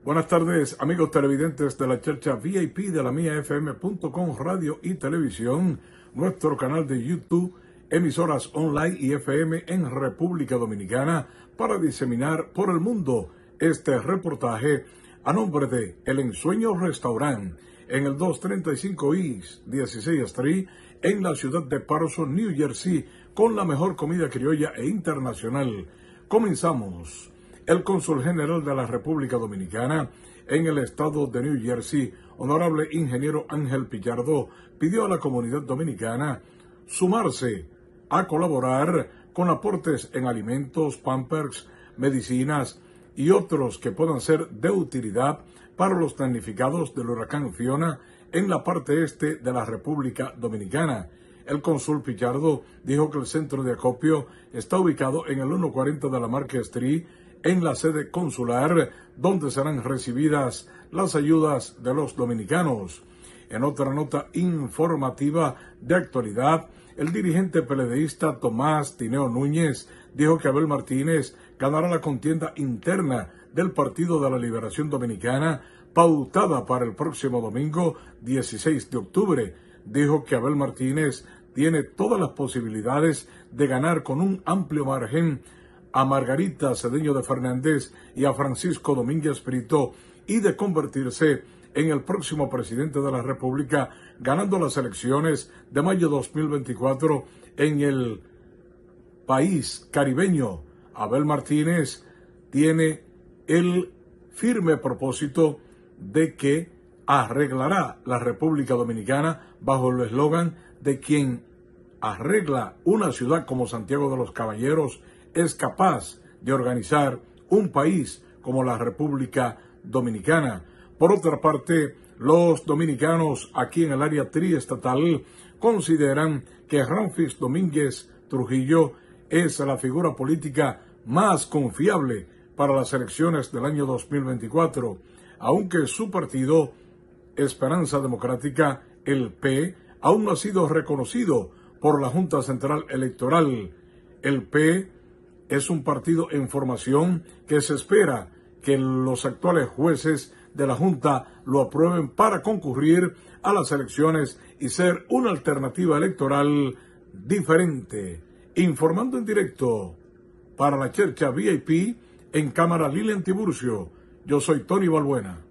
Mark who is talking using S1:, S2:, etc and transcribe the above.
S1: Buenas tardes, amigos televidentes de la Chercha VIP de la miafm.com radio y televisión, nuestro canal de YouTube, emisoras online y FM en República Dominicana para diseminar por el mundo este reportaje a nombre de El Ensueño Restaurant en el 235 East 16 Street en la ciudad de Patterson, New Jersey, con la mejor comida criolla e internacional. Comenzamos. El cónsul general de la República Dominicana en el estado de New Jersey, honorable ingeniero Ángel Pichardo, pidió a la comunidad dominicana sumarse a colaborar con aportes en alimentos, pampers, medicinas y otros que puedan ser de utilidad para los damnificados del huracán Fiona en la parte este de la República Dominicana. El cónsul Pichardo dijo que el centro de acopio está ubicado en el 140 de la Market Street, en la sede consular, donde serán recibidas las ayudas de los dominicanos. En otra nota informativa de actualidad, el dirigente peledeísta Tomás Tineo Núñez dijo que Abel Martínez ganará la contienda interna del Partido de la Liberación Dominicana, pautada para el próximo domingo 16 de octubre. Dijo que Abel Martínez tiene todas las posibilidades de ganar con un amplio margen a Margarita Cedeño de Fernández y a Francisco Domínguez Brito y de convertirse en el próximo presidente de la República, ganando las elecciones de mayo 2024 en el país caribeño. Abel Martínez tiene el firme propósito de que arreglará la República Dominicana bajo el eslogan de quien arregla una ciudad como Santiago de los Caballeros es capaz de organizar un país como la República Dominicana. Por otra parte, los dominicanos aquí en el área triestatal consideran que Ramfis Domínguez Trujillo es la figura política más confiable para las elecciones del año 2024, aunque su partido, Esperanza Democrática, el P, aún no ha sido reconocido por la Junta Central Electoral. El P es un partido en formación que se espera que los actuales jueces de la Junta lo aprueben para concurrir a las elecciones y ser una alternativa electoral diferente. Informando en directo para la Chercha VIP en cámara Lilian Tiburcio, yo soy Tony Balbuena.